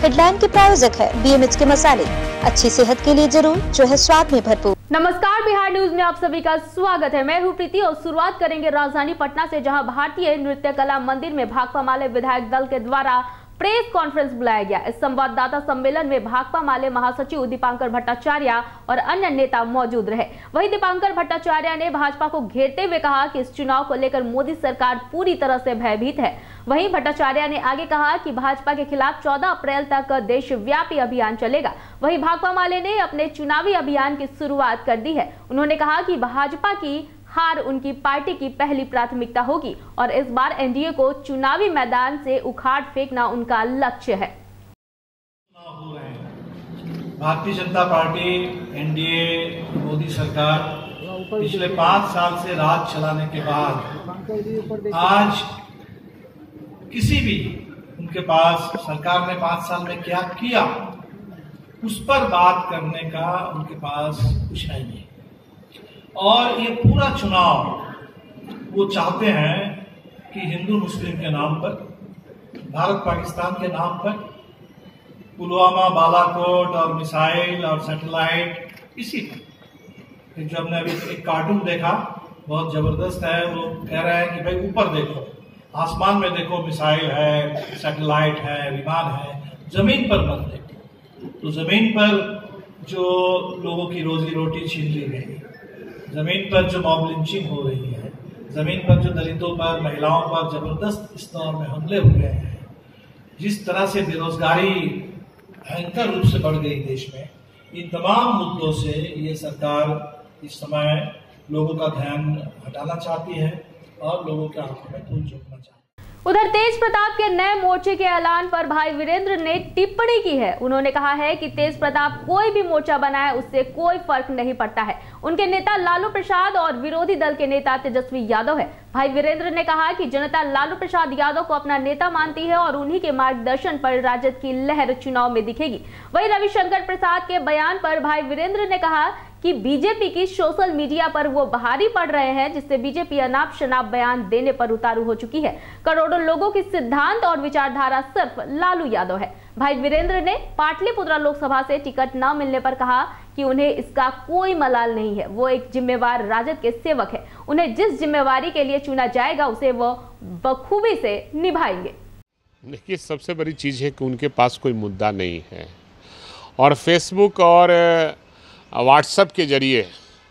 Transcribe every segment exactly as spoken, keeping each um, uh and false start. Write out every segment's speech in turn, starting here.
Midland के प्रायोजक है बीएमएच के मसाले, अच्छी सेहत के लिए जरूर, जो है स्वाद में भरपूर। नमस्कार, बिहार न्यूज में आप सभी का स्वागत है। मैं हूं प्रीति और शुरुआत करेंगे राजधानी पटना से, जहां भारतीय नृत्य कला मंदिर में भाकपा माले विधायक दल के द्वारा प्रेस कॉन्फ्रेंस बुलाया गया। इस संवाददाता सम्मेलन में भाकपा माले महासचिव दीपांकर भट्टाचार्य और अन्य नेता मौजूद रहे। वहीं दीपांकर भट्टाचार्य ने भाजपा को घेरते हुए कहा कि इस चुनाव को लेकर मोदी सरकार पूरी तरह से भयभीत है। वहीं भट्टाचार्य ने आगे कहा कि भाजपा के खिलाफ चौदह अप्रैल तक देशव्यापी अभियान चलेगा। वहीं भाकपा माले ने अपने चुनावी अभियान की शुरुआत कर दी है। उन्होंने कहा कि भाजपा की हार उनकी पार्टी की पहली प्राथमिकता होगी और इस बार एनडीए को चुनावी मैदान से उखाड़ फेंकना उनका लक्ष्य है। भारतीय जनता पार्टी, एनडीए, मोदी सरकार पिछले पांच साल से राज चलाने के बाद आज किसी भी उनके पास सरकार ने पांच साल में क्या किया उस पर बात करने का उनके पास कुछ नहीं है। और ये पूरा चुनाव वो चाहते हैं कि हिंदू मुस्लिम के नाम पर, भारत पाकिस्तान के नाम पर, पुलवामा, बालाकोट और मिसाइल और सैटेलाइट, इसी पर जो हमने अभी एक कार्टून देखा बहुत जबरदस्त है। वो कह रहे हैं कि भाई ऊपर देखो, आसमान में देखो, मिसाइल है, सैटेलाइट है, विमान है, जमीन पर मत देखो। तो जमीन पर जो लोगों की रोजी रोटी छीन ली गई, जमीन पर जो मॉब लिंचिंग हो रही है, जमीन पर जो दलितों पर, महिलाओं पर जबरदस्त इस दौर में हमले हुए हैं, जिस तरह से बेरोजगारी भयंकर रूप से बढ़ गई देश में, इन तमाम मुद्दों से ये सरकार इस समय लोगों का ध्यान हटाना चाहती है और लोगों के आंखों में धूल झोंकना चाहती है। उधर तेज प्रताप के नए मोर्चे के ऐलान पर भाई वीरेंद्र ने टिप्पणी की है। उन्होंने कहा है कि तेज प्रताप कोई भी मोर्चा बनाए उससे कोई फर्क नहीं पड़ता है। उनके नेता लालू प्रसाद और विरोधी दल के नेता तेजस्वी यादव है। भाई वीरेंद्र ने कहा कि जनता लालू प्रसाद यादव को अपना नेता मानती है और उन्हीं के मार्गदर्शन पर राजद की लहर चुनाव में दिखेगी। वहीं रविशंकर प्रसाद के बयान पर भाई वीरेंद्र ने कहा कि बीजेपी की सोशल मीडिया पर वो भारी पड़ रहे हैं, जिससे बीजेपी अनाप शनाप बयान देने पर उतारू हो चुकी है। करोड़ों लोगों की सिद्धांत और विचारधारा सिर्फ लालू यादव है। भाई वीरेंद्र ने पाटलिपुत्रा लोकसभा से टिकट न मिलने पर कहा कि उन्हें इसका कोई मलाल नहीं है। वो एक जिम्मेवार राजद के सेवक है। उन्हें जिस जिम्मेवारी के लिए चुना जाएगा उसे वो बखूबी से निभाएंगे। देखिए, सबसे बड़ी चीज़ है कि उनके पास कोई मुद्दा नहीं है और फेसबुक और व्हाट्सएप के जरिए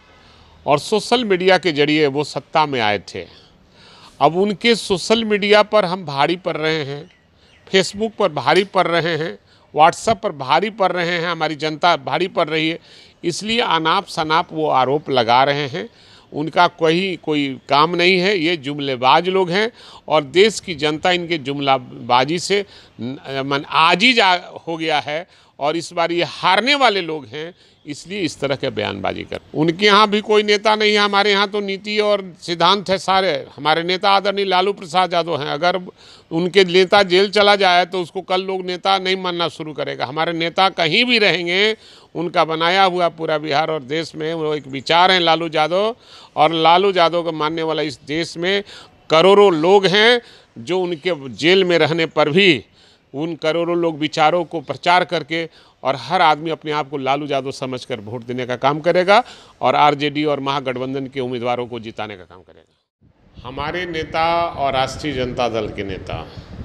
और सोशल मीडिया के जरिए वो सत्ता में आए थे। अब उनके सोशल मीडिया पर हम भारी पड़ रहे हैं, फेसबुक पर भारी पड़ रहे हैं, व्हाट्सएप पर भारी पड़ रहे हैं, हमारी जनता भारी पड़ रही है। इसलिए अनाप शनाप वो आरोप लगा रहे हैं। उनका कोई कोई काम नहीं है। ये जुमलेबाज लोग हैं और देश की जनता इनके जुमलाबाजी से मन आजीज हो गया है और इस बार ये हारने वाले लोग हैं, इसलिए इस तरह के बयानबाजी कर। उनके यहाँ भी कोई नेता नहीं है। हमारे यहाँ तो नीति और सिद्धांत है सारे। हमारे नेता आदरणीय लालू प्रसाद यादव हैं। अगर उनके नेता जेल चला जाए तो उसको कल लोग नेता नहीं मानना शुरू करेगा। हमारे नेता कहीं भी रहेंगे, उनका बनाया हुआ पूरा बिहार और देश में वो एक विचार हैं लालू यादव, और लालू यादव को मानने वाला इस देश में करोड़ों लोग हैं, जो उनके जेल में रहने पर भी उन करोड़ों लोग विचारों को प्रचार करके और हर आदमी अपने आप को लालू यादव समझकर वोट देने का काम करेगा और आरजेडी और महागठबंधन के उम्मीदवारों को जिताने का काम करेगा। हमारे नेता और राष्ट्रीय जनता दल के नेता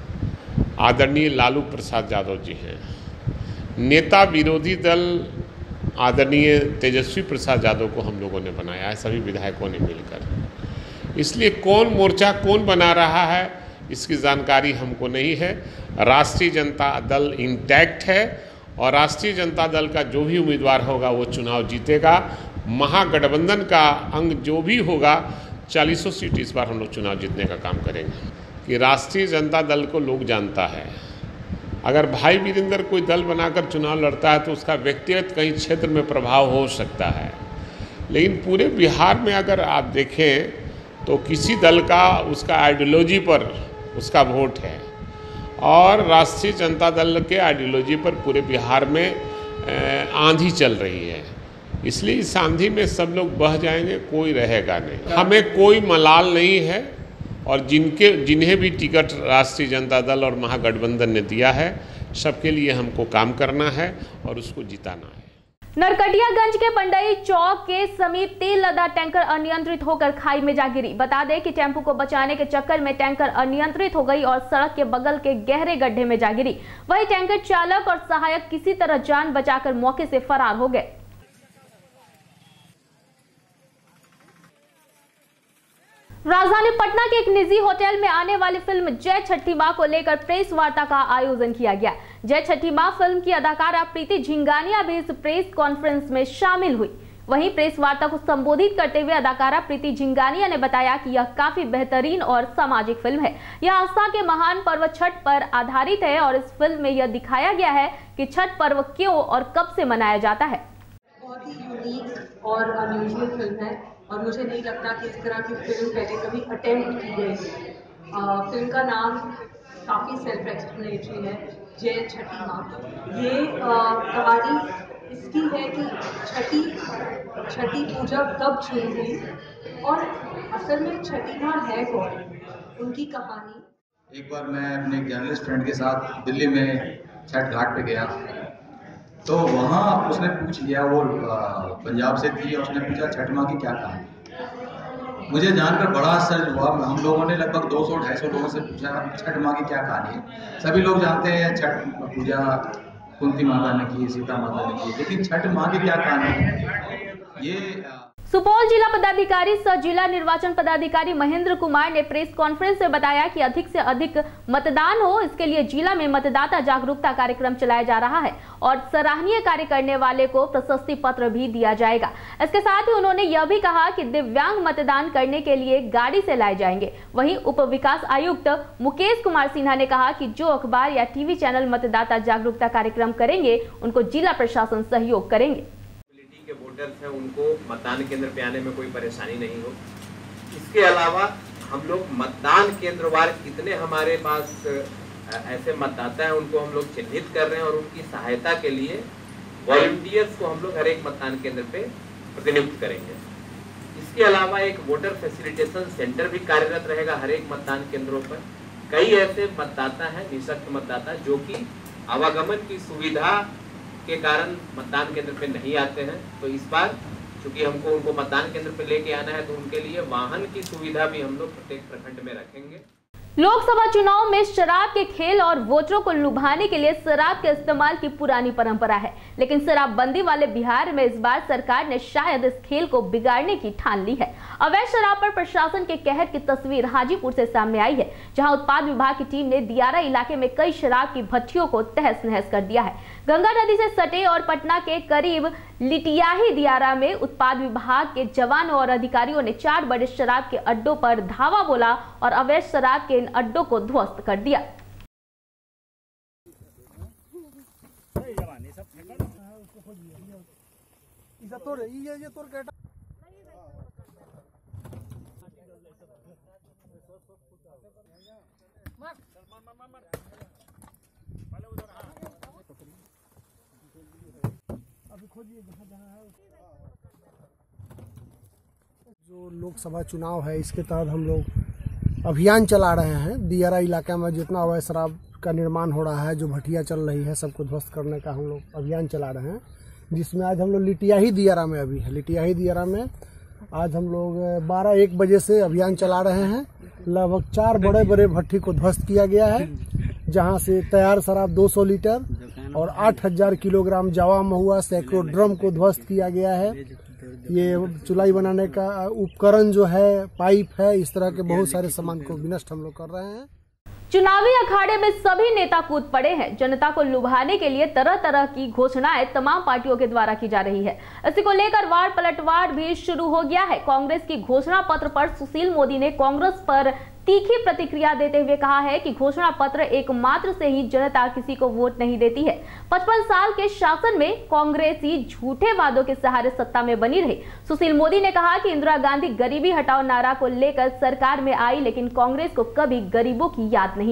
आदरणीय लालू प्रसाद यादव जी हैं। नेता विरोधी दल आदरणीय तेजस्वी प्रसाद यादव को हम लोगों ने बनाया है, सभी विधायकों ने मिलकर। इसलिए कौन मोर्चा कौन बना रहा है इसकी जानकारी हमको नहीं है। राष्ट्रीय जनता दल इंटैक्ट है और राष्ट्रीय जनता दल का जो भी उम्मीदवार होगा वो चुनाव जीतेगा। महागठबंधन का अंग जो भी होगा, चालीसों सीट इस बार हम लोग चुनाव जीतने का काम करेंगे। कि राष्ट्रीय जनता दल को लोग जानता है। अगर भाई वीरेंद्र कोई दल बनाकर चुनाव लड़ता है तो उसका व्यक्तिगत कहीं क्षेत्र में प्रभाव हो सकता है, लेकिन पूरे बिहार में अगर आप देखें तो किसी दल का उसका आइडियोलॉजी पर उसका वोट है और राष्ट्रीय जनता दल के आइडियोलॉजी पर पूरे बिहार में आंधी चल रही है। इसलिए इस आंधी में सब लोग बह जाएंगे, कोई रहेगा नहीं। हमें कोई मलाल नहीं है और जिनके जिन्हें भी टिकट राष्ट्रीय जनता दल और महागठबंधन ने दिया है, सबके लिए हमको काम करना है और उसको जिताना है। नरकटियागंज के पंडई चौक के समीप तेल लदा टैंकर अनियंत्रित होकर खाई में जा गिरी। बता दें कि टेम्पो को बचाने के चक्कर में टैंकर अनियंत्रित हो गई और सड़क के बगल के गहरे गड्ढे में जा गिरी। वहीं टैंकर चालक और सहायक किसी तरह जान बचाकर मौके से फरार हो गए। राजधानी पटना के एक निजी होटल में आने वाली फिल्म जय छठी मां को लेकर प्रेस वार्ता का आयोजन किया गया। जय छठी मां फिल्म की अदाकारा प्रीति झिंगानिया भी इस प्रेस कॉन्फ्रेंस में शामिल हुई। वहीं प्रेस वार्ता को संबोधित करते हुए अदाकारा प्रीति झिंगानिया ने बताया कि यह काफी बेहतरीन और सामाजिक फिल्म है। यह आस्था के महान पर्व छठ पर आधारित है और इस फिल्म में यह दिखाया गया है कि छठ पर्व क्यों और कब से मनाया जाता है। बहुत ही यूनिक और अनयूजुअल फिल्म है और मुझे नहीं लगता कि इस तरह की फिल्म पहले कभी अटेम्प्ट की गई है। फिल्म का नाम काफ़ी सेल्फ एक्सप्लेनेटरी है, जय छठी माँ। ये कहानी इसकी है कि छठी छठी पूजा कब शुरू हुई और असल में छठी माँ है कौन, उनकी कहानी। एक बार मैं अपने जर्नलिस्ट फ्रेंड के साथ दिल्ली में छठ घाट पे गया तो वहाँ उसने पूछ लिया, वो पंजाब से थी, उसने पूछा छठ माँ की क्या कहानी। मुझे जानकर बड़ा आश्चर्य हुआ। हम लोगों ने लगभग दो सौ ढाई सौ लोगों से पूछा छठ माँ की क्या कहानी है। सभी लोग जानते हैं छठ पूजा कुंती माता ने की, सीता माता ने की, लेकिन छठ माँ की क्या कहानी है ये। सुपौल जिला पदाधिकारी सह जिला निर्वाचन पदाधिकारी महेंद्र कुमार ने प्रेस कॉन्फ्रेंस में बताया कि अधिक से अधिक मतदान हो, इसके लिए जिला में मतदाता जागरूकता कार्यक्रम चलाया जा रहा है और सराहनीय कार्य करने वाले को प्रशस्ति पत्र भी दिया जाएगा। इसके साथ ही उन्होंने यह भी कहा कि दिव्यांग मतदान करने के लिए गाड़ी से लाए जाएंगे। वहीं उप विकास आयुक्त मुकेश कुमार सिन्हा ने कहा कि जो अखबार या टीवी चैनल मतदाता जागरूकता कार्यक्रम करेंगे उनको जिला प्रशासन सहयोग करेंगे। के वोटर्स हैं उनको मतदान केंद्र पे आने में कोई परेशानी नहीं हो। इसके अलावा हम लोग मतदान केंद्रवार कितने हमारे पास ऐसे मतदाता हैं उनको हम लोग चिन्हित कर रहे हैं और उनकी सहायता के लिए वॉलंटियर्स को हम लोग हर एक मतदान केंद्र पे प्रतिनियुक्त करेंगे। इसके अलावा एक वोटर फैसिलिटेशन सेंटर भी कार्यरत रहेगा हर एक मतदान केंद्रों पर। कई ऐसे मतदाता हैं, निःशक्त मतदाता, जो कि आवागमन की सुविधा के कारण मतदान केंद्र पे नहीं आते हैं, तो इस बार चूंकि हमको उनको मतदान केंद्र पे लेके आना है तो उनके लिए वाहन की सुविधा भी हम लोग प्रत्येक प्रखंड में रखेंगे। लोकसभा चुनाव में शराब के खेल और वोटरों को लुभाने के लिए शराब के इस्तेमाल की पुरानी परंपरा है, लेकिन शराबबंदी वाले बिहार में इस बार सरकार ने शायद इस खेल को बिगाड़ने की ठान ली है। अवैध शराब पर प्रशासन के कहर की तस्वीर हाजीपुर से सामने आई है, जहां उत्पाद विभाग की टीम ने दियारा इलाके में कई शराब की भट्टियों को तहस नहस कर दिया है। गंगा नदी से सटे और पटना के करीब लिटियाही दियारा में उत्पाद विभाग के जवानों और अधिकारियों ने चार बड़े शराब के अड्डों पर धावा बोला और अवैध शराब के इन अड्डों को ध्वस्त कर दिया। जो लोकसभा चुनाव है इसके तहत हम लोग अभियान चला रहे हैं। दियारा इलाका में जितना अवैध शराब का निर्माण हो रहा है, जो भट्टियां चल रही है, सबको ध्वस्त करने का हम लोग अभियान चला रहे हैं, जिसमें आज हम लोग लिटियाही दियारा में अभी है लिटियाही दियारा में आज हम लोग बारह एक बजे से अभियान चला रहे हैं। लगभग चार बड़े बड़े भट्टी को ध्वस्त किया गया है, जहां से तैयार शराब दो सौ लीटर और आठ हजार किलोग्राम जावा महुआ सैकड़ों ड्रम को ध्वस्त किया गया है। ये चुलाई बनाने का उपकरण जो है, पाइप है, इस तरह के बहुत सारे सामान को विनष्ट हम लोग कर रहे हैं। चुनावी अखाड़े में सभी नेता कूद पड़े हैं। जनता को लुभाने के लिए तरह तरह की घोषणाएं तमाम पार्टियों के द्वारा की जा रही है। इसी को लेकर वार पलटवार भी शुरू हो गया है। कांग्रेस की घोषणा पत्र पर सुशील मोदी ने कांग्रेस पर तीखी प्रतिक्रिया देते हुए कहा है कि घोषणा पत्र एकमात्र से ही जनता किसी को वोट नहीं देती है। पचपन साल के शासन में कांग्रेसी झूठे वादों के सहारे सत्ता में बनी रही। सुशील मोदी ने कहा कि इंदिरा गांधी गरीबी हटाओ नारा को लेकर सरकार में आई, लेकिन कांग्रेस को कभी गरीबों की याद नहीं आई।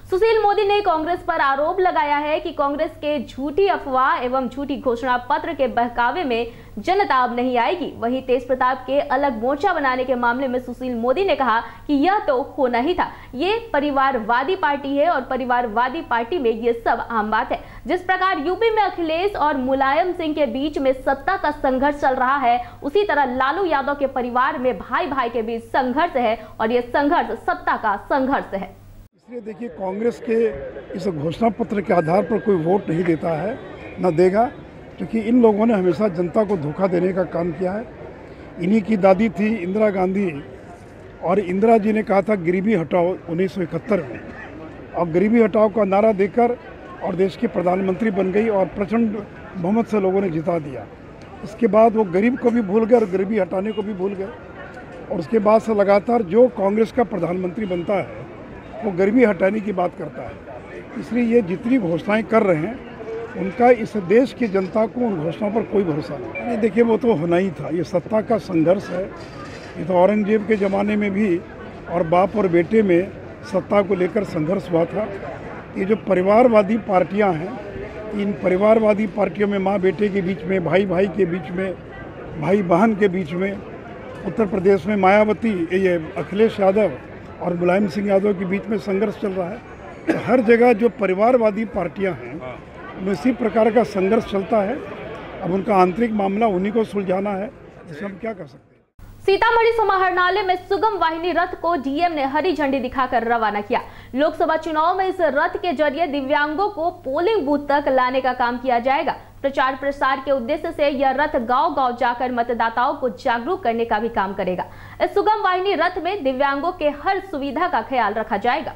सुशील मोदी ने कांग्रेस पर आरोप लगाया है कि कांग्रेस के झूठी अफवाह एवं झूठी घोषणा पत्र के बहकावे में जनता अब नहीं आएगी। वहीं तेज प्रताप के अलग मोर्चा बनाने के मामले में सुशील मोदी ने कहा कि यह तो होना ही था। ये परिवारवादी पार्टी है और परिवारवादी पार्टी में ये सब आम बात है। जिस प्रकार यूपी में अखिलेश और मुलायम सिंह के बीच में सत्ता का संघर्ष चल रहा है, उसी तरह लालू यादव के परिवार में भाई भाई के बीच संघर्ष है और ये संघर्ष सत्ता का संघर्ष है। इसलिए देखिए, कांग्रेस के इस घोषणा पत्र के आधार पर कोई वोट नहीं देता है, न देगा, क्योंकि इन लोगों ने हमेशा जनता को धोखा देने का काम किया है। इन्हीं की दादी थी इंदिरा गांधी, और इंदिरा जी ने कहा था गरीबी हटाओ उन्नीस सौ इकहत्तर में, और गरीबी हटाओ का नारा देकर और देश के प्रधानमंत्री बन गई और प्रचंड बहुमत से लोगों ने जिता दिया। इसके बाद वो गरीब को भी भूल गए और गरीबी हटाने को भी भूल गए, और उसके बाद से लगातार जो कांग्रेस का प्रधानमंत्री बनता है वो गरीबी हटाने की बात करता है। इसलिए ये जितनी घोषणाएं कर रहे हैं, उनका इस देश की जनता को उन घोषणाओं पर कोई भरोसा नहीं। देखिए, वो तो होना ही था। ये सत्ता का संघर्ष है। ये तो औरंगजेब के ज़माने में भी और बाप और बेटे में सत्ता को लेकर संघर्ष हुआ था। ये जो परिवारवादी पार्टियां हैं, इन परिवारवादी पार्टियों में माँ बेटे के बीच में, भाई भाई के बीच में, भाई बहन के बीच में, उत्तर प्रदेश में मायावती, ये अखिलेश यादव और मुलायम सिंह यादव के बीच में संघर्ष चल रहा है। तो हर जगह जो परिवारवादी पार्टियां हैं, उनमें इसी प्रकार का संघर्ष चलता है। अब उनका आंतरिक मामला उन्हीं को सुलझाना है, इसमें हम क्या कर सकते हैं। सीतामढ़ी समाहरणालय में सुगम वाहिनी रथ को डीएम ने हरी झंडी दिखाकर रवाना किया। लोकसभा चुनाव में इस रथ के जरिए दिव्यांगों को पोलिंग बूथ तक लाने का काम किया जाएगा। प्रचार प्रसार के उद्देश्य से यह रथ गांव-गांव जाकर मतदाताओं को जागरूक करने का भी काम करेगा। इस सुगम वाहिनी रथ में दिव्यांगों के हर सुविधा का ख्याल रखा जाएगा।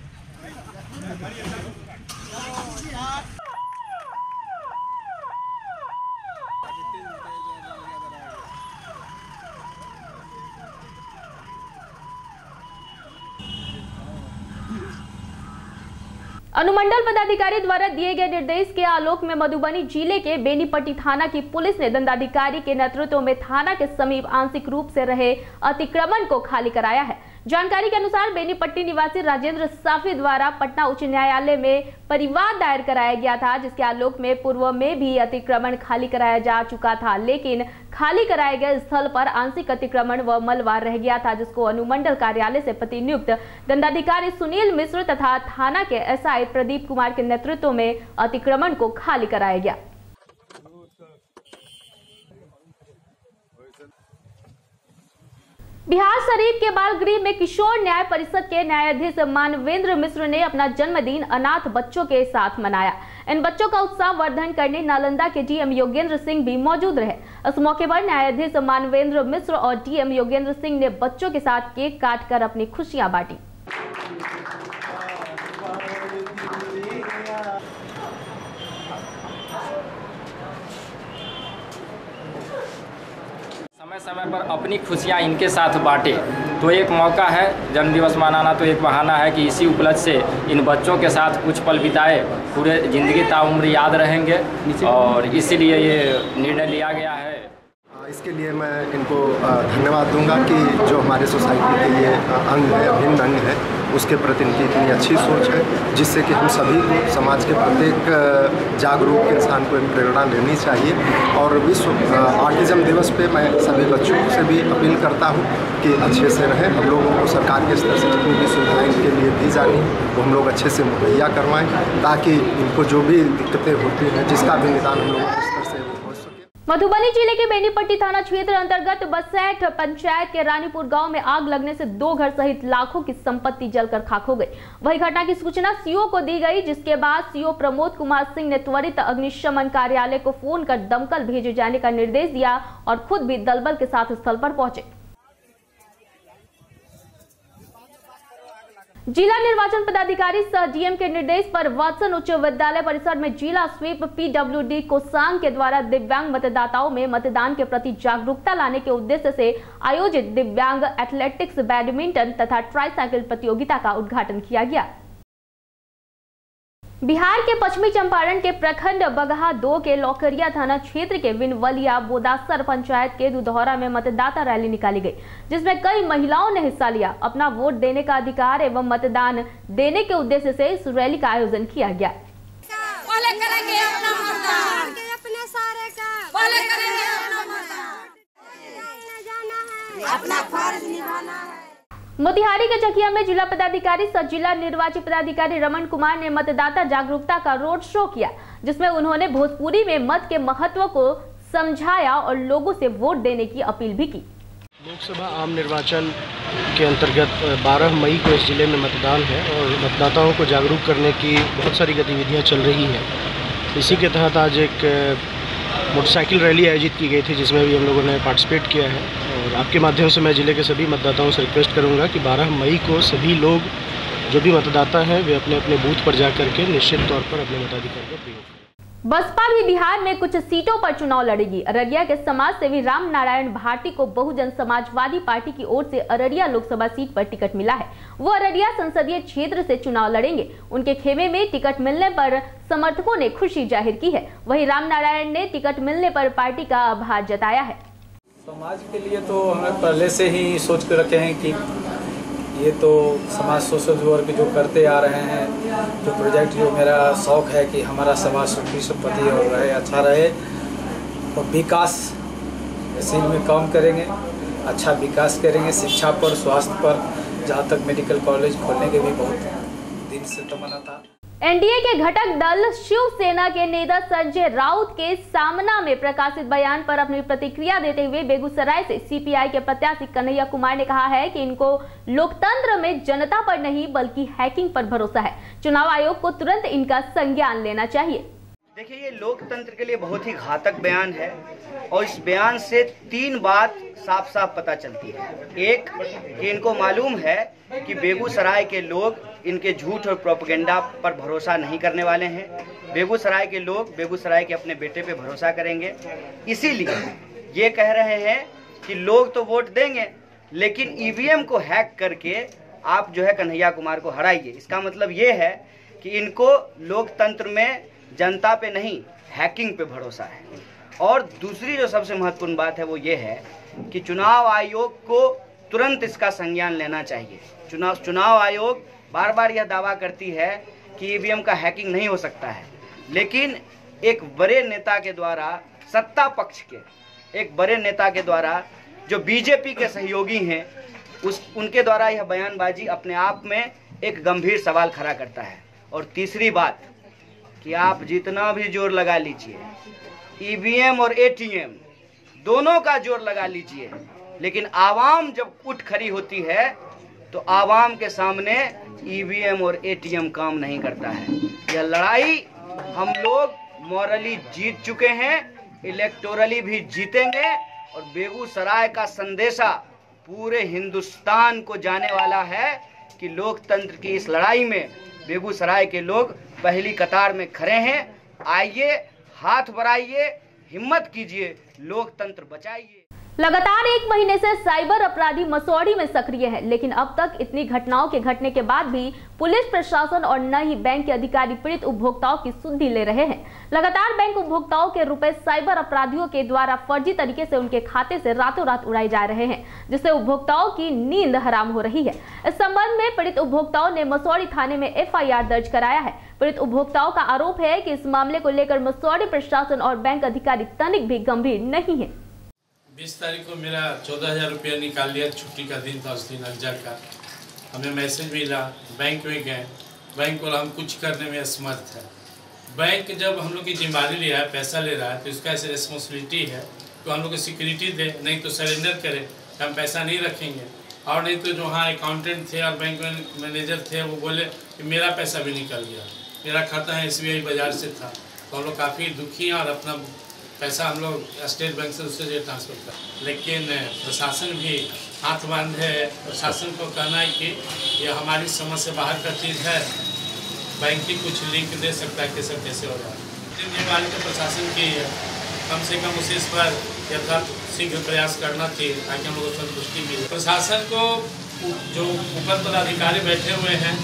अनुमंडल पदाधिकारी द्वारा दिए गए निर्देश के आलोक में मधुबनी जिले के बेनीपट्टी थाना की पुलिस ने दंडाधिकारी के नेतृत्व में थाना के समीप आंशिक रूप से रहे अतिक्रमण को खाली कराया है। जानकारी के अनुसार बेनीपट्टी निवासी राजेंद्र साफी द्वारा पटना उच्च न्यायालय में परिवाद दायर कराया गया था, जिसके आलोक में पूर्व में भी अतिक्रमण खाली कराया जा चुका था, लेकिन खाली कराए गए स्थल पर आंशिक अतिक्रमण व मलबा रह गया था, जिसको अनुमंडल कार्यालय से प्रतिनियुक्त दंडाधिकारी सुनील मिश्र तथा थाना के एसआई प्रदीप कुमार के नेतृत्व में अतिक्रमण को खाली कराया गया। बिहार शरीफ के बाल गृह में किशोर न्याय परिषद के न्यायाधीश मानवेंद्र मिश्र ने अपना जन्मदिन अनाथ बच्चों के साथ मनाया। इन बच्चों का उत्साह वर्धन करने नालंदा के डीएम योगेंद्र सिंह भी मौजूद रहे। इस मौके पर न्यायाधीश मानवेंद्र मिश्र और डीएम योगेंद्र सिंह ने बच्चों के साथ केक काटकर अपनी खुशियां बांटी। समय समय पर अपनी खुशियां इनके साथ बांटे, तो एक मौका है जन्मदिवस मनाना, तो एक बहाना है कि इसी उपलक्ष्य से इन बच्चों के साथ कुछ पल बिताए, पूरे ज़िंदगी ताउम्र याद रहेंगे, और इसीलिए ये निर्णय लिया गया है। इसके लिए मैं इनको धन्यवाद दूंगा कि जो हमारे सोसाइटी के ये अंग है, अभिन्न अंग है, उसके प्रति इनकी इतनी अच्छी सोच है, जिससे कि हम सभी को, समाज के प्रत्येक जागरूक इंसान को इन प्रेरणा लेनी चाहिए। और विश्व ऑटिज़म दिवस पे मैं सभी बच्चों से भी अपील करता हूँ कि अच्छे से रहें। हम लोगों को सरकार के स्तर से जितनी भी सुविधाएं इनके लिए दी जानी वो हम लोग अच्छे से मुहैया करवाएं, ताकि इनको जो भी दिक्कतें होती हैं जिसका भी निदान हम लोगों के स्तर से हो सके। मधुबनी जिले के बेनीपट्टी थाना क्षेत्र अंतर्गत बसैठ पंचायत के रानीपुर गांव में आग लगने से दो घर सहित लाखों की संपत्ति जलकर खाक हो गई। वही घटना की सूचना सीओ को दी गई, जिसके बाद सीओ प्रमोद कुमार सिंह ने त्वरित अग्निशमन कार्यालय को फोन कर दमकल भेजे जाने का निर्देश दिया और खुद भी दलबल के साथ स्थल पर पहुंचे। जिला निर्वाचन पदाधिकारी सह डीएम के निर्देश पर वात्सन उच्च विद्यालय परिसर में जिला स्वीप पीडब्ल्यूडी कोसांग के द्वारा दिव्यांग मतदाताओं में मतदान के प्रति जागरूकता लाने के उद्देश्य से आयोजित दिव्यांग एथलेटिक्स, बैडमिंटन तथा ट्राईसाइकिल प्रतियोगिता का उद्घाटन किया गया। बिहार के पश्चिमी चंपारण के प्रखंड बगहा दो के लौकरिया थाना क्षेत्र के विनवलिया बोदासर पंचायत के दुधौरा में मतदाता रैली निकाली गई, जिसमें कई महिलाओं ने हिस्सा लिया। अपना वोट देने का अधिकार एवं मतदान देने के उद्देश्य से इस रैली का आयोजन किया गया। करेंगे अपना मतदान, अपने सारे का करेंगे अपना मतदान, अपना फर्ज निभाना है। मोतिहारी के चकिया में जिला पदाधिकारी सह जिला निर्वाची पदाधिकारी रमन कुमार ने मतदाता जागरूकता का रोड शो किया, जिसमें उन्होंने भोजपुरी में मत के महत्व को समझाया और लोगों से वोट देने की अपील भी की। लोकसभा आम निर्वाचन के अंतर्गत बारह मई को इस जिले में मतदान है और मतदाताओं को जागरूक करने की बहुत सारी गतिविधियां चल रही हैं। इसी के तहत आज एक मोटरसाइकिल रैली आयोजित की गई थी, जिसमें भी हम लोगों ने पार्टिसिपेट किया है। और आपके माध्यम से मैं जिले के सभी मतदाताओं से रिक्वेस्ट करूंगा कि बारह मई को सभी लोग जो भी मतदाता हैं वे अपने अपने बूथ पर जा करके निश्चित तौर पर अपने मताधिकार का प्रयोग करें। बसपा भी बिहार में कुछ सीटों पर चुनाव लड़ेगी। अररिया के समाज सेवी राम नारायण भारती को बहुजन समाजवादी पार्टी की ओर से अररिया लोकसभा सीट पर टिकट मिला है। वो अररिया संसदीय क्षेत्र से चुनाव लड़ेंगे। उनके खेमे में टिकट मिलने पर समर्थकों ने खुशी जाहिर की है। वहीं राम नारायण ने टिकट मिलने पर पार्टी का आभार जताया है। समाज के लिए तो हमें पहले से ही सोच के रखे हैं कि ये तो समाज सोशल वर्क जो करते आ रहे हैं, जो प्रोजेक्ट जो मेरा शौक़ है कि हमारा समाज सुखी संपत्ति और रहे, अच्छा रहे और विकास इसी में काम करेंगे, अच्छा विकास करेंगे। शिक्षा पर, स्वास्थ्य पर, जहाँ तक मेडिकल कॉलेज खोलने के भी बहुत दिन से तमन्ना था। एनडीए के घटक दल शिवसेना के नेता संजय राउत के सामना में प्रकाशित बयान पर अपनी प्रतिक्रिया देते हुए बेगूसराय से सीपीआई के प्रत्याशी कन्हैया कुमार ने कहा है कि इनको लोकतंत्र में जनता पर नहीं बल्कि हैकिंग पर भरोसा है। चुनाव आयोग को तुरंत इनका संज्ञान लेना चाहिए। देखिए, ये लोकतंत्र के लिए बहुत ही घातक बयान है और इस बयान से तीन बात साफ साफ पता चलती है। एक, कि इनको मालूम है कि बेगूसराय के लोग इनके झूठ और प्रोपेगेंडा पर भरोसा नहीं करने वाले हैं। बेगूसराय के लोग बेगूसराय के अपने बेटे पे भरोसा करेंगे, इसीलिए ये कह रहे हैं कि लोग तो वोट देंगे लेकिन ईवीएम को हैक करके आप जो है कन्हैया कुमार को हराइए। इसका मतलब ये है कि इनको लोकतंत्र में जनता पे नहीं हैकिंग पे भरोसा है। और दूसरी जो सबसे महत्वपूर्ण बात है वो ये है कि चुनाव आयोग को तुरंत इसका संज्ञान लेना चाहिए। चुनाव चुनाव आयोग बार बार यह दावा करती है कि ईवीएम का हैकिंग नहीं हो सकता है, लेकिन एक बड़े नेता के द्वारा, सत्ता पक्ष के एक बड़े नेता के द्वारा जो बीजेपी के सहयोगी हैं, उस उनके द्वारा यह बयानबाजी अपने आप में एक गंभीर सवाल खड़ा करता है। और तीसरी बात कि आप जितना भी जोर लगा लीजिए, ईवीएम और एटीएम दोनों का जोर लगा लीजिए, लेकिन आवाम जब उठ खड़ी होती है तो आवाम के सामने ईवीएम और एटीएम काम नहीं करता है। यह लड़ाई हम लोग मॉरली जीत चुके हैं, इलेक्टोरली भी जीतेंगे और बेगूसराय का संदेशा पूरे हिंदुस्तान को जाने वाला है कि लोकतंत्र की इस लड़ाई में बेगूसराय के लोग पहली कतार में खड़े हैं। आइए, हाथ बढ़ाइए, हिम्मत कीजिए, लोकतंत्र बचाइए। लगातार एक महीने से साइबर अपराधी मसौढ़ी में सक्रिय है, लेकिन अब तक इतनी घटनाओं के घटने के बाद भी पुलिस प्रशासन और न ही बैंक के अधिकारी पीड़ित उपभोक्ताओं की सुधि ले रहे हैं। लगातार बैंक उपभोक्ताओं के रुपए साइबर अपराधियों के द्वारा फर्जी तरीके से उनके खाते से रातों रात उड़ाए जा रहे हैं, जिससे उपभोक्ताओं की नींद हराम हो रही है। इस संबंध में पीड़ित उपभोक्ताओं ने मसौढ़ी थाने में एफ आई आर दर्ज कराया है। पीड़ित उपभोक्ताओं का आरोप है कि इस मामले को लेकर मसौढ़ी प्रशासन और बैंक अधिकारी तनिक भी गंभीर नहीं है। बीस तारीख को मेरा चौदह हज़ार रुपया निकाल लिया, छुट्टी का दिन था उस दिन अगजा का। हमें मैसेज मिला, बैंक में गए, बैंक को हम कुछ करने में असमर्थ है। बैंक जब हम लोग की जिम्मेदारी ले रहा है, पैसा ले रहा है, तो इसका ऐसे रिस्पॉन्सिबिलिटी है तो हम लोग को सिक्योरिटी दे, नहीं तो सरेंडर करे, हम पैसा नहीं रखेंगे। और नहीं तो जो वहाँ अकाउंटेंट थे और बैंक मैनेजर थे वो बोले कि मेरा पैसा भी निकल गया, मेरा खाता है एस बी आई बाजार से था। तो हम लोग काफ़ी दुखी हैं और अपना पैसा हम लोग स्टेट बैंक से उससे ट्रांसफ़र कर, लेकिन प्रशासन भी हाथ बांधे है। प्रशासन को कहना है कि ये हमारी समझ से बाहर का चीज़ है, बैंक ही कुछ लिंक दे सकता है कैसे कैसे हो रहा है। जिम्मेवारी तो प्रशासन की है, कम से कम उसे इस पर यथार्थ शीघ्र प्रयास करना चाहिए ताकि हम लोग को संतुष्टि मिले। प्रशासन को जो ऊपर पदाधिकारी बैठे हुए हैं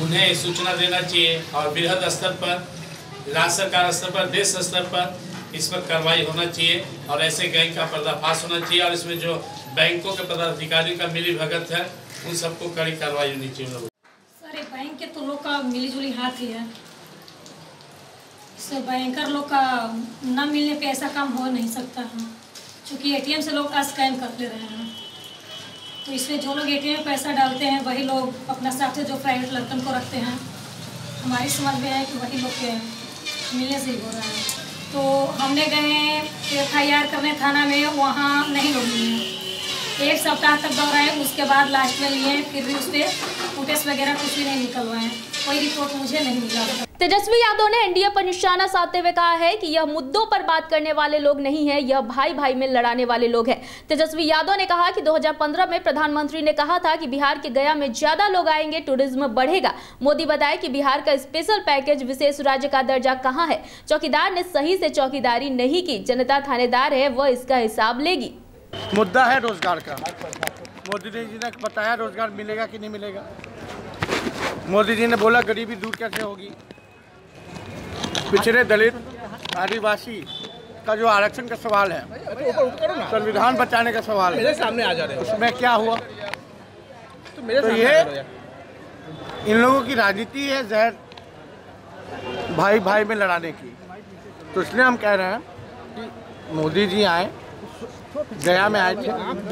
उन्हें सूचना देना चाहिए और बृहद स्तर पर, राज्य सरकार स्तर पर, देश स्तर पर इस पर कार्रवाई होना चाहिए और ऐसे गैंग का पर्दाफाश होना चाहिए और इसमें जो बैंकों के पदाधिकारी का मिली भगत है उन सबको कड़ी कार्रवाई होनी चाहिए। सर बैंक के तो लोग का मिलीजुली हाथ ही है, इससे बैंकर लोग का न मिलने पे ऐसा काम हो नहीं सकता है, क्योंकि एटीएम से लोग स्कैन कर ले रहे हैं। तो इसलिए जो लोग एटीएम में पैसा डालते हैं वही लोग अपना साथ जो प्राइवेट लड़कन को रखते हैं, हमारी समझ में है कि वही लोग के मिलने से ही हो रहा है। तो हमने गए एफ आई आर करने थाना में, वहाँ नहीं लोग मिले, एक सप्ताह तक दौड़ाए, उसके बाद लास्ट में लिए, फिर भी उस पर फुटेज वगैरह कुछ भी नहीं निकलवाए, कोई रिपोर्ट मुझे नहीं मिला। तेजस्वी यादव ने एनडीए पर निशाना साधते हुए कहा है कि यह मुद्दों पर बात करने वाले लोग नहीं है, यह भाई भाई में लड़ाने वाले लोग हैं। तेजस्वी यादव ने कहा कि दो हज़ार पंद्रह में प्रधानमंत्री ने कहा था कि बिहार के गया में ज्यादा लोग आएंगे, टूरिज्म बढ़ेगा। मोदी बताए कि बिहार का स्पेशल पैकेज विशेष राज्य का दर्जा कहां है, चौकीदार ने सही से चौकीदारी नहीं की, जनता थानेदार है, वह इसका हिसाब लेगी। मुद्दा है रोजगार का। मोदी जी ने बताया रोजगार मिलेगा कि नहीं मिलेगा। मोदी जी ने बोला गरीबी दूर कैसे होगी। पिछड़े दलित आदिवासी का जो आरक्षण का सवाल है, संविधान बचाने का सवाल है, सामने आ जा रहे हैं, उसमें क्या हुआ? तो, मेरे तो ये इन लोगों की राजनीति है जहर भाई भाई में लड़ाने की। तो इसलिए हम कह रहे हैं कि मोदी जी आए, गया में आए थे,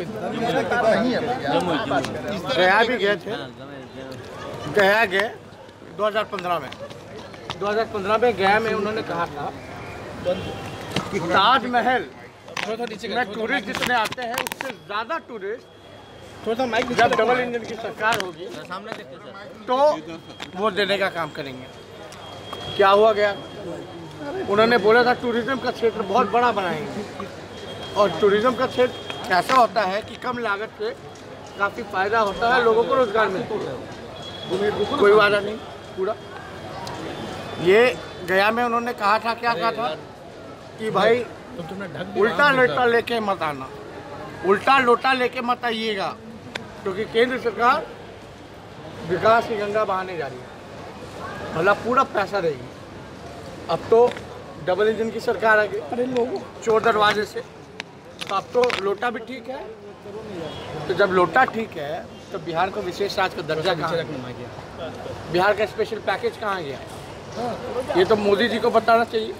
गया भी गए थे, गया गए दो हज़ार पंद्रह में दो हज़ार पंद्रह में गया में उन्होंने कहा था कि ताजमहल में टूरिस्ट जितने आते हैं उससे ज़्यादा टूरिस्ट जब डबल इंजन की सरकार होगी तो वो देने का काम करेंगे। क्या हुआ गया? उन्होंने बोला था टूरिज्म का क्षेत्र बहुत बड़ा बनाएंगे, और टूरिज्म का क्षेत्र ऐसा होता है कि कम लागत से काफ़ी फायदा होता है, लोगों को रोजगार मिलता है। कोई वादा नहीं पूरा। ये गया में उन्होंने कहा था, क्या कहा था कि भाई उल्टा लोटा लेके मत आना, उल्टा लोटा लेके मत आइएगा, क्योंकि केंद्र सरकार विकास की गंगा बहाने जा रही है, मतलब पूरा पैसा रहेगी। अब तो डबल इंजन की सरकार आ गई, अरे लोगों चोर दरवाजे से, तो अब तो लोटा भी ठीक है। तो जब लोटा ठीक है तो बिहार को विशेष राज्य का दर्जा कहाँ गया? बिहार का स्पेशल पैकेज कहाँ गया? ये तो मोदी जी को बताना चाहिए।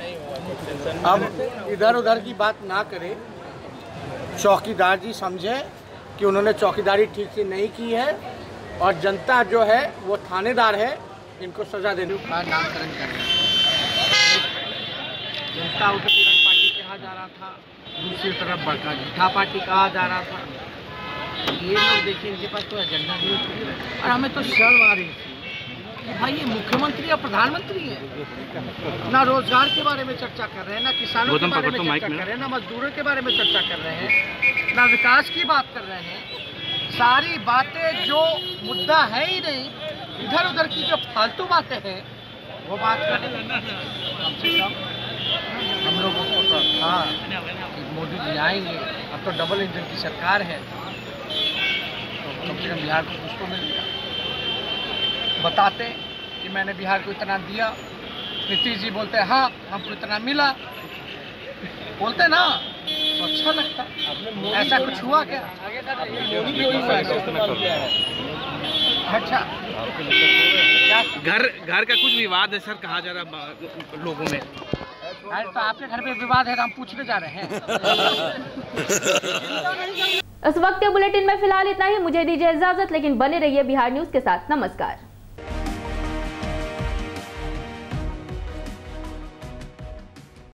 अब इधर उधर की बात ना करें, चौकीदार जी समझे कि उन्होंने चौकीदारी ठीक से नहीं की है, और जनता जो है वो थानेदार है, इनको सजा देने का नामकरण कर रहे हैं। जनता उत्तराखंड पार्टी कहा जा रहा था, दूसरी तरफ बड़का झूठा पार्टी कहा जा रहा था। ये लोग देखिए, इनके पास कोई एजेंडा नहीं है, और हमें तो शर्म आ रही थी कि भाई ये मुख्यमंत्री और प्रधानमंत्री है, ना रोजगार के बारे में चर्चा कर रहे हैं, ना किसानों के बारे में चर्चा कर रहे हैं, ना मजदूरों के बारे में चर्चा कर रहे हैं, ना विकास की बात कर रहे हैं। सारी बातें जो मुद्दा है ही नहीं, इधर उधर की जो फालतू बातें हैं वो बात कर रहे हैं। कम से कम हम लोगों को तो था कि मोदी जी आएंगे, अब तो डबल इंजन की सरकार है, तो कम से कम बिहार को कुछ तो मिलेगा। बताते कि मैंने बिहार को इतना दिया, नीतीश जी बोलते हैं हाँ हमको इतना मिला, बोलते ना तो अच्छा लगता। ऐसा कुछ हुआ क्या? अच्छा, घर घर का कुछ विवाद है सर, कहा जा रहा लोगों में। अरे तो आपके घर पे विवाद है तो हम पूछने जा रहे हैं। इस वक्त के बुलेटिन में फिलहाल इतना ही। मुझे दीजिए इजाजत, लेकिन बने रहिए बिहार न्यूज के साथ। नमस्कार।